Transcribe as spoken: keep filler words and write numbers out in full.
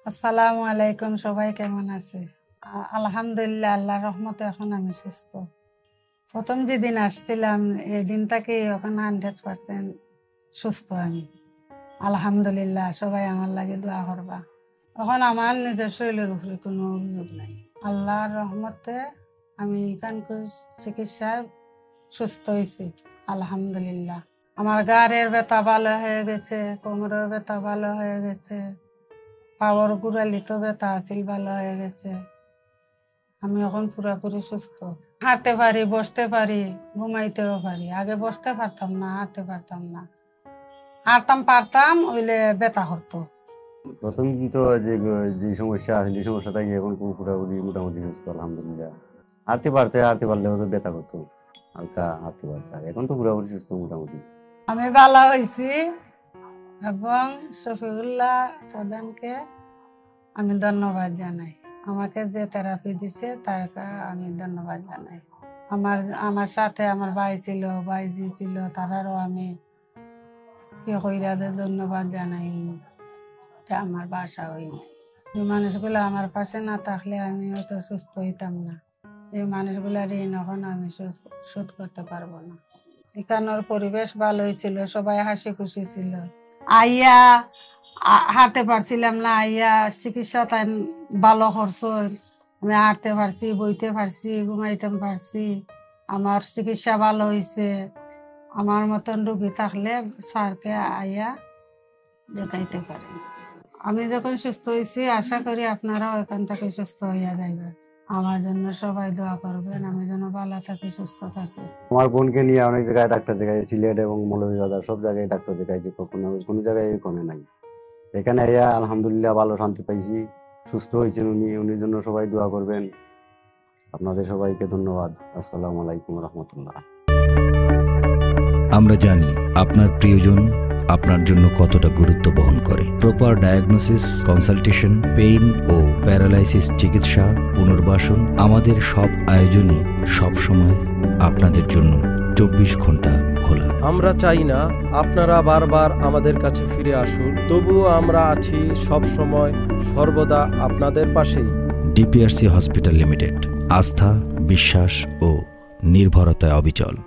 আসসালামু আলাইকুম, সবাই কেমন আছে? আ- আলহামদুলিল্লাহ, আল্লাহর রহমতে এখন আমি সুস্থ। প্রথম যেদিন আসছিলাম এই দিন থেকে এখন হান্ড্রেড পার্সেন্ট সুস্থ আমি। আলহামদুলিল্লাহ, সবাই আমার লাগে দোয়া করবা। এখন আমার নিজের শরীরের উপরে কোনো অভিযোগ নাই। আল্লাহর রহমতে আমি এখানকার চিকিৎসায় সুস্থ হয়েছি আলহামদুলিল্লাহ। আমার গাড়ের ব্যথা ভালো হয়ে গেছে, কোমরের ব্যথা ভালো হয়ে গেছে, পাওয়ার গুড়ালিত ব্যথা আছিল ভালো হয়ে গেছে। আমি এখন পুরাপুরি সুস্থ, হাঁটতে পারি, বসতে পারি, ঘুমাইতেও পারি। আগে বসতে পারতাম না, হাঁটতে পারতাম না, হাঁটতাম পারতাম ওইলে ব্যথা করতো। প্রথম দিন তো যে যে সমস্যা আছে যে সমস্যা থাকে এখন পুরো পুরোপুরি মোটামুটি সুস্থ আলহামদুলিল্লাহ। হাঁটতে পারতে হাঁটতে পারলেও তো ব্যথা করতো, হালকা হাঁটতে পারতে, আর এখন তো পুরোপুরি সুস্থ মোটামুটি। আমি ভালো হয়েছি এবং শফিউল্লাহ প্রধানকে আমি ধন্যবাদ জানাই। আমাকে যে থেরাপি দিছে তাকে আমি ধন্যবাদ জানাই। আমার আমার সাথে আমার ভাই ছিল, ভাইজি ছিল, তারারও আমি কি কইরা যে ধন্যবাদ জানাই। এটা আমার বাসা হইনি। এই মানুষগুলো আমার পাশে না থাকলে আমি হয়তো সুস্থ হইতাম না। এই মানুষগুলার ঋণ এখন আমি শোধ- শোধ করতে পারবো না। এখানের পরিবেশ ভালোই ছিল, সবাই হাসি খুশি ছিল। আইয়া আ- হাঁটতে পারছিলাম না, আইয়া চিকিৎসা তাই ভালো করছো। আমি হাঁটতে পারছি, বইতে পারছি, ঘুমাইতে পারছি। আমার চিকিৎসা ভালো হয়েছে। আমার মতন রোগী থাকলে স্যারকে আইয়া দেখাইতে পারেন। আমি যখন সুস্থ হয়েছি আশা করি আপনারাও এখান থেকে সুস্থ হইয়া যাইবেন। আমার জন্য সবাই দোয়া করবেন, আমি যেন ভালো থাকি, সুস্থ থাকি। আমার বোনকে নিয়ে অনেক জায়গায় ডাক্তার দেখাই, সিলেট এবং মৌলভীবাজার সব জায়গায় ডাক্তার দেখাইছি, কখনো কোনো জায়গায় কমে নাই। এখানে আইয়া আলহামদুলিল্লাহ ভালো শান্তি পাইছি, সুস্থ হয়েছেন উনি। উনির জন্য সবাই দোয়া করবেন। আপনাদের সবাইকে ধন্যবাদ। আসসালামু আলাইকুম রহমতুল্লাহ। আমরা জানি আপনার প্রিয়জন আপনার জন্য কতটা গুরুত্ব বহন করে। প্রপার ডায়াগনোসিস, কনসালটেশন, পেইন ও প্যারালাইসিস চিকিৎসা, পুনর্বাসন, আমাদের সব আয়োজনই সবসময় আপনাদের জন্য চব্বিশ ঘন্টা খোলা। আমরা চাই না আপনারা বারবার আমাদের কাছে ফিরে আসুন, তবুও আমরা আছি সব সময় সর্বদা আপনাদের পাশেই। ডিপিআরসি হসপিটাল লিমিটেড, আস্থা, বিশ্বাস ও নির্ভরতায় অবিচল।